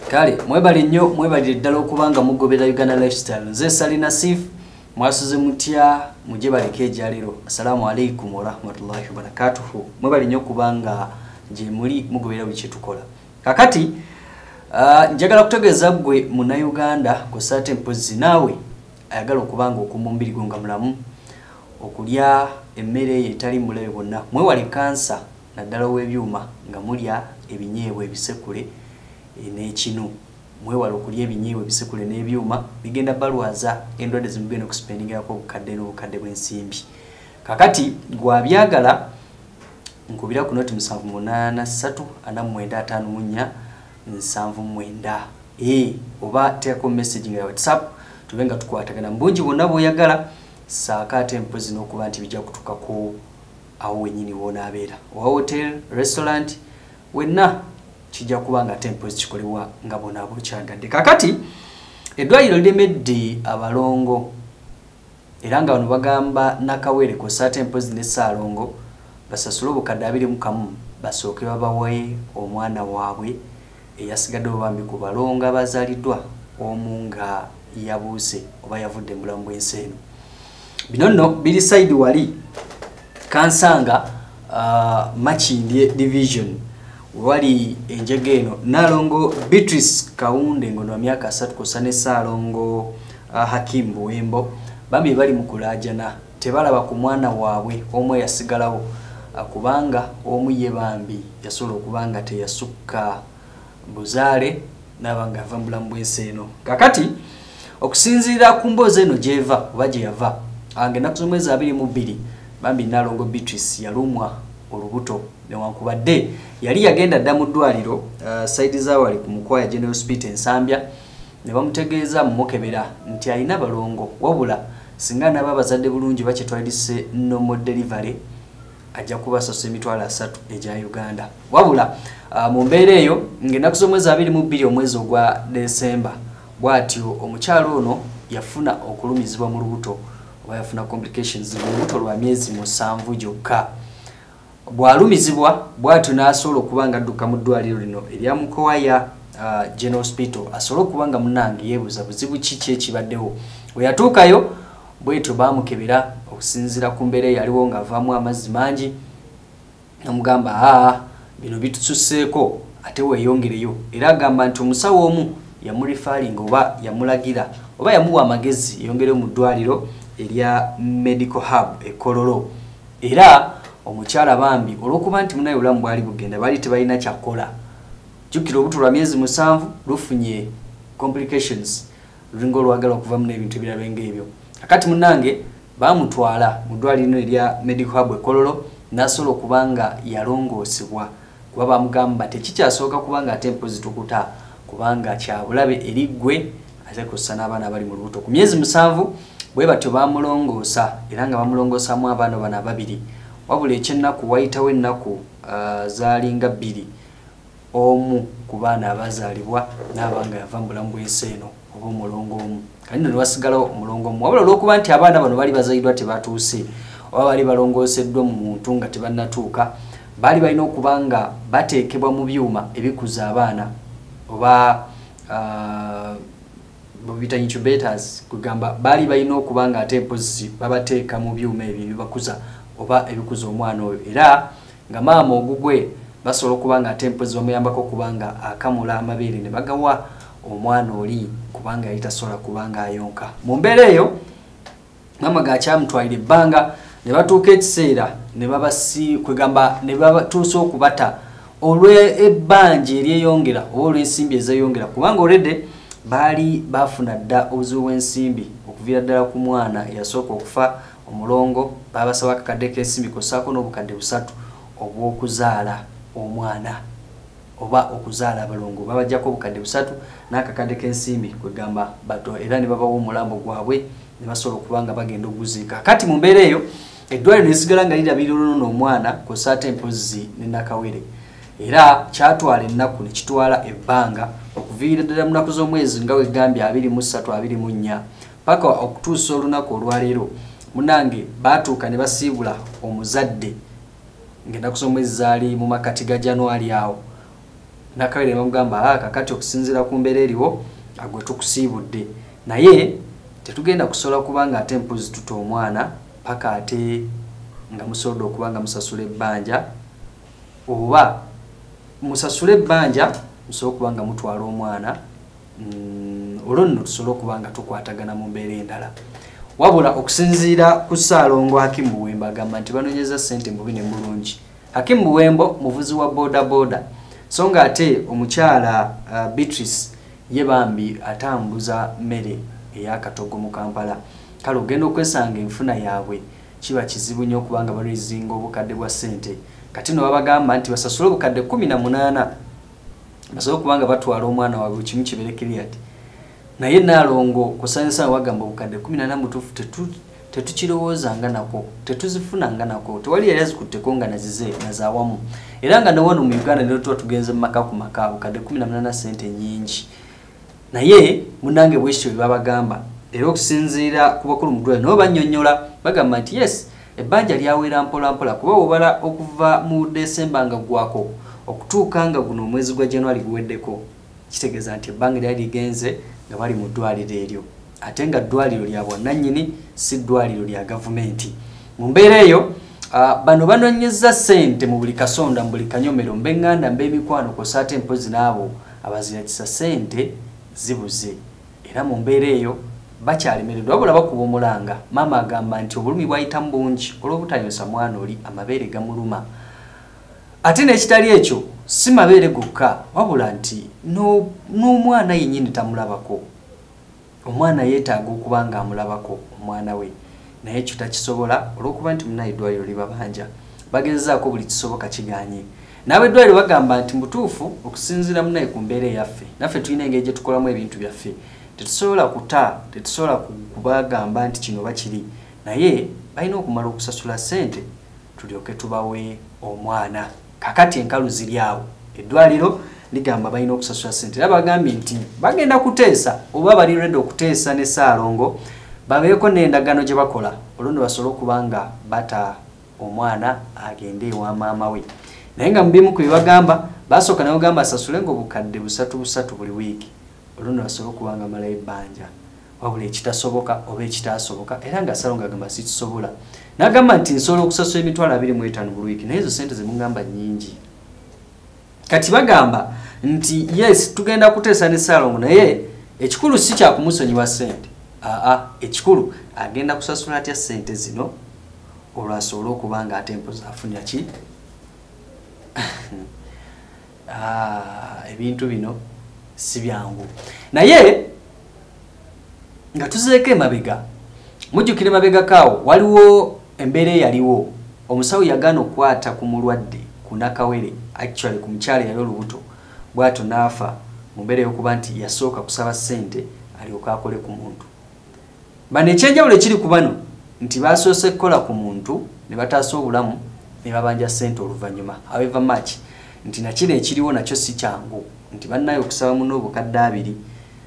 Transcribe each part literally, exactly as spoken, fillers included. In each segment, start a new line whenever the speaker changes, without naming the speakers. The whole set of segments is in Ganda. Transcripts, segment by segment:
Kale mwebale nnyo mwebalire ddala okubanga mugobera Uganda Lifestyle. Nze Salina Sif mwasuze mutya muje baleke ejalero. Assalamu alaikum wa rahmatullahi wa barakatuh. Mwebale nnyo kubanga je muri mugobera biche tukola. Kakati uh, njagala kutegeeza gwe muna Uganda ko sate mpozi nawe ayagala okubanga okumumbiri gonga mulamu okulya emmere etali mulabe bonna. Mwewale kansa naddala w'ebyuma nga mulya ebinyeebwa ebisekule n'ekinu. Mwewale okulya ebinyeebwa ebisekule n'ebyuma bigenda balwaza endwadde zimugenda okuspendingako obukadde n'obukadde bw'ensimbi. Kakati gwabyagala nkubira ku noti musanvu munaana ssatu ana mwenda ataano mu nnya nsanvu mwenda. Eh oba teako message nga WhatsApp tubenga tukwatagana mbungi bonna bw'oyagala saaka ate mpozi n'okuba nti bijja kutukako awo wenyini wona abeera. Owa hotel, restaurant wenna kijja kubanga tempo zikolebwa nga bona abo kyagadde. Kakati Edwaliro liremedde abalongo era nga bano bagamba nakawere ko sa tempo zine Saalongo basasula obukadde abiri mu kamu basooke babawaye omwana waabwe eyasigadde obambi ku balongo abazaliddwa omu nga yabuuse oba yavudde mu bulamu bw'ensi eno. Bino nno biri side wali Kansanga uh, Makindye division wali enjege eno Nalongo Beatrice Kaunde ngono wa myaka asatu kusane Saalongo uh, Hakim Buwembo bambi bali mukulajana tebalaba ku mwana waabwe omwe yasigalawo uh, kubanga omu ye bambi yasobola okubanga teyasukka buzaale nabanga ava mbulamu bw'ensi eno. Kakati okusinziira ku mboozi eno gyeva oba gye yava angenda kuzomwezi abiri mu bbiri bambi Nalongo Beatrice yalumwa olubuto newankubadde yali yagenda dda mu ddwaliro uh, side zawali ku Mukwaya General Hospital Nsambya ne bamutegeeza mumukebera nti alina balongo wabula singa naba bazadde bulungi bakitwalise normal delivery ajja kubasasa emitwalo asatu egya Uganda. Wabula uh, mu mbeera eyo ng'ennaku z'omwezi abiri mu bbiri omwezi ogwa Desemba bw'atyo omukyalo ono yafuna okulumizibwa mu lubuto oba yafuna complications mu lubuto lwa myezi musanvu gyokka. Bwalumizibwa bw'atyo n'asobola okubanga adduka mu ddwaliro lino erya Mukwaya uh, General Hospital asobola okubanga munnange yeebuuza buzibu ki ekibaddewo. We yatuukayo bwetyo baamukebera okusinziira ku mbeera yaliwo ng'avaamu amazzi mangi namugamba aa bino bitususseeko ate weeyongereyo era agamba nti omusawo omu yamulifaalinga oba yamulagira oba yamuwa amagezi yeyongereyo mu ddwaliro erya Medical Hub e Kololo. Era omukyala bambi olwokuba nti munaye obulamu bwali bugenda bali tebalina kyakola jjukira obuto lwa myezi musanvu lufunye complications lulinga olwagala okuvamu n'ebintu ebirala ng'ebyo. Kakati munnange baamutwala mu ddwaliro erya Medical Hub e Kololo n'asobola okubanga yalongoosebwa kuba bamugamba tekikyasooka kubanga ate mpozi tukuta kubanga kyabulabe eri ggwe ate kussa n'abaana abali mu lubuto. Ku myezi musanvu bwe batyo baamulongoosa era nga bamulongoosaamu abaana bano ababiri wabula ekyennaku wayitawo ennaku uh, zaalinga bbiri omu ku baana abazaalibwa n'abanga yava mu bulamu bw'ensi eno oba omulongo omu kanino ne wasigalawo omulongo omu wabula olw'okuba nti abaana bano bali bazaaliddwa tebatuuse oba bali balongooseddwa mu muntu nga tebannatuuka baali balina okuba nga bateekebwa mu byuma ebikuza abaana oba uh, bita incubators kugamba bali balina okuba nga ate mpozi babateeka mu byuma ebyo ebibakuza oba ebikuza omwana oyo era nga maama ogugwe basobola okubanga ate mpozi bamuyambako kubanga akamula amabeere ne bagawa omwana oli kubanga yali tasobola kubanga ayonka. Mu mbeera eyo maama gakyamutwalira ebbanga ne batuuka ekiseera ne babasi kwegamba ne babatuusa okubata olw'ebbanja eryeyongera oba olw'ensimbi ezeyongera kubanga olwedde baali bafuna dda obuzibu bw'ensimbi okuviira ddala ku mwana eyasooka okufa omulongo babasaba akakadde k'ensimbi kosaako n'obukadde busatu obw'okuzaala omwana oba okuzaala abalongo babajjako obukadde busatu n'akakadde k'ensimbi kwegamba bato era ne babawo omulambo gwabwe ne basobola okubanga bagenda oguziika. Kati mu mbeera eyo eddwaliro ne lisigala nga lirabirira ono omwana kosaate mpozi ne nakawere era kyatwala ennaku ne kitwala ebbanga okuviira ddala mu nnaku z'omwezi nga wegambye abiri mu ssatu abiri mu nnya paka okutuusa olunaku olwaleero munange baatuuka ne basiibula omuzadde ng'ennaku z'omwezi zaali mu makati ga January awo nakawere bamugamba ah kakati okusinzira ku mbeera eriwo agwe tukusiibudde naye tetugenda kusobola kubanga ate mpozi tuta omwana paka ate nga musobola okubanga musasula ebbanja oba musasula ebbanja musobola kubanga mutwala omwana mm, olwo nno tusobola okubanga tukwatagana mu mbeera endala wabula okusinziira ku Ssaalongo Hakim Buwemba agamba nti banonyeza ssente mu bine mulungi. Hakim Buwembo muvuzi wa boda boda so nga ate omukyala uh, Beatrice ye bambi atambuza mmere ey'akatogo mu Kampala kale ogenda okwesanga enfuna yaabwe kiba kizibu nnyo okubanga balizinga obukadde bwa ssente kati no babagamba nti basasule obukadde kumi na munaana basobola okubanga batwala omwana waabwe kimu kiberekeri ati naye Nnaalongo kusanyusa wagamba obukadde kumi na munaana mutuufu tetu tetukirowoozanga nako tetuzifunanga nako tewali yali azikutteko nga nazize nazaawamu era nga nawano mu Uganda ne tuba tugenze mu maka ku maka obukadde kumi na munaana ssente nnyingi naye munange bwekityo bye babagamba era okusinziira ku bakulu mu ddwaliro nabo bannyonnyola bagamba nti yes ebbanja lyawera mpola mpola kuba obala okuva mu Desemba nga gwako okutuuka nga guno omwezi gwa January guweddeko kitegeeza nti ebbanga lyali ligenze nga bali mu ddwaliro eryo ate nga ddwaliro lya bwannannyini si ddwaliro lya gavumenti mu mbeera eyo uh, bano banonyeza ssente mu buli kasonda mu buli kanyomero mbenganda mb'emikwano kosa ate mpozi n'abo abazirakisa ssente zibuze era mu mbeera eyo bakyalemereddwa wabula bakuba omulanga maama agamba nti obulumi bwayitamu bungi olw'obutanyosa mwana oli amabeere gamuluma ate n'ekitali ekyo si mabeere gokka wabula nti n'omwana yennyini tamulabako omwana yeetaaga okuba nga amulabako omwana we naye ekyo takisobola olw'okuba nti munaye eddwaliro libabanja bagezezaako buli kisoboka kiganye n'abeddwaliro bagamba nti mutuufu okusinziira munaye ku mbeera eyaffe naffe tulina engeri gye tukolamu ebintu byaffe tetusobola kuta tetusobola kubagamba nti kino bakiri naye balina okumala okusasula ssente tulyoke tubawe omwana kakati enkalu ziri awo eddwaliro ligamba balina okusasula ssente era bagambye nti bagenda kuteesa oba bali ready okuteesa ne Ssaalongo babeeko n'endagaano gye bakola olwo basobola okuba nga bata omwana agende ewa maama we naye nga mu bimu ku bibagamba basooka naye ogamba asasule ng'obukadde busatu busatu buli wiiki olwo basobola okuba nga malayo ebbanja wabula ekitasoboka oba ekitaasoboka era nga Ssaalongo agamba sikisobola n'agamba nti nsobola okusasula emitwalo abiri mu etaano buli wiiki naye ezo ssente ze mugamba nnyingi kati bagamba nti yes tugenda kuteesa ne Ssaalongo naye ekikulu si kya kumusonyiwa ssente aa ekikulu agenda kusasula atya ssente zino olwasobola okuba nga ate mpozi afunira ki ebintu bino si byangu naye nga tuzeeko emabega mujjukire mabega kaawo waliwo embeera eyaliwo omusawo yagaana okukwata ku mulwadde ku nakawere actually ku mukyala yali olubuto bw'atyo n'afa mu mbeera y'okuba nti yasooka kusaba ssente alyoke akole ku muntu bano ekyenjawulo ekiri ku bano nti basoose kukola ku muntu ne bataasa obulamu ne babanja ssente oluvannyuma however much nti nakino ekiriwo nakyo si kyangu nti bannaye okusaba muno obukadde abiri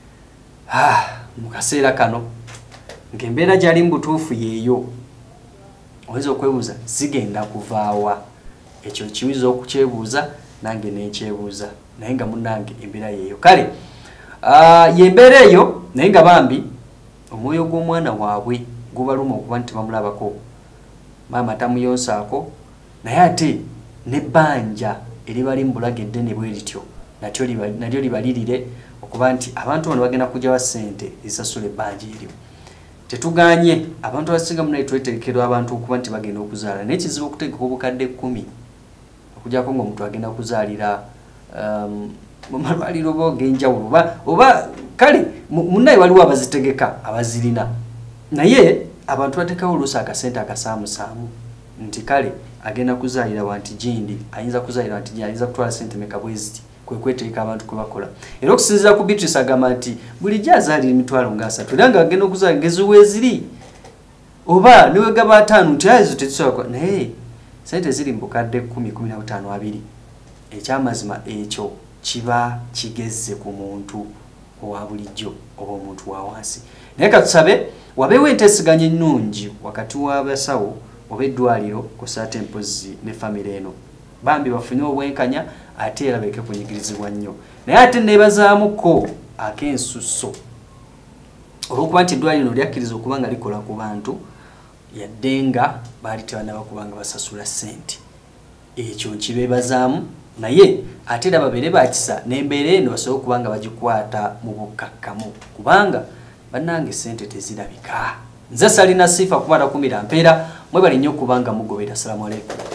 mu kaseera kano ng'embeera gyali mu butuufu yeeyo oyinza okwebuuza zigenda kuvaawa ekyo kiyinza okukyebuuza nange nenkyebuuza naye nga munnange embeera yeeyo kale yembeera eyo naye nga bambi omwoyo gw'omwana waabwe gubaluma okuba nti bamulabako maama tamuyonsaako naye ate n'ebbanja eribali mu bulago eddene bwe lityo nalyo libalirire okuba nti abantu bano bagenda kugyawa ssente ezisasula ebbanja eryo tetuganye abantu abasinga munaye tweterekerwa abantu okuba nti bagenda okuzaala naye kizibu okutegeka obukadde kkumi okujjako ng'omuntu agenda kuzaalira mu malwaliro oba ag'enjawulo oba kale munnaye waliwo abazitegeka abazirina naye abantu bateekawo oluusi akasente akasaamusaamu nti kale agenda kuzaalira wanti gindi ayinza kuzaalira wanti gindi ayinza kutwala ssente meka bwe ziti kwe kweteeka abantu kwe bakola era okusinziira ku Beatrice agamba nti bulijjo azaalira emitwalo ng'asatu era nga agenda okuzaala ngezi weeziri oba niwe gaba ataano nti azo tezisobola naye ssente ziri mu bukadde kkumi kumi na butaano abiri ekyamazima ekyo kiba kigezze ku muntu owa bulijjo oba omuntu wa wansi naye katusabe wabeewo enteeseganya ennungi wakati w'abasawo oba eddwaliro kusaate empozi ne famire eno bambi bafunye obwenkanya ate era beke kunyigirizibwa nnyo naye ate neebazaamuko ak'ensusso olw'okuba nti eddwaliro lino lyakkiriza okuba nga likola ku bantu yadde nga baali tebanaba kuba nga basasula ssente ekyo nkibeebazaamu naye ate era babeere bakisa n'embeera eno basobole okuba nga bagikwata mu bukkakkamu kubanga bannange ssente tezirabika nze salina siifa kuba takumira mpeera mwebali nnyo okuba nga mugobera. Assalamu alaikum.